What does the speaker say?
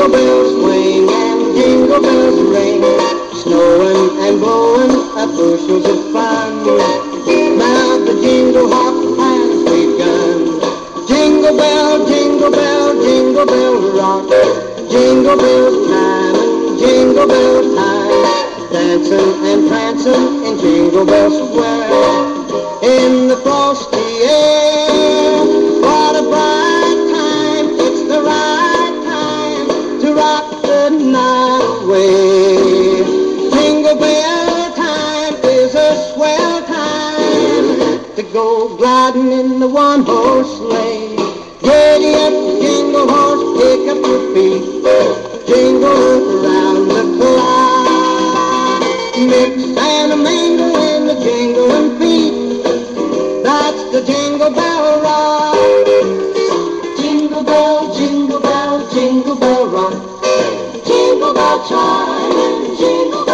Jingle bells swing and jingle bells ring, snowing and blowing up bushels of fun. Now the jingle hop has begun. Jingle bell, jingle bell, jingle bell rock. Jingle bell time and jingle bell time, dancing and prancing in Jingle Bell Square. In the frosty air, what a bright time, it's the right time to rock the night away. Jingle bell time is a swell time to go gliding in the one-horse sleigh. Giddy up, jingle horse, pick up your feet, jingle around the clock. Mix and a mingle in the jingling feet, that's the Jingle Bell Rock. Jingle bell, jingle bell, jingle bell rock. Jingle bell chime and jingle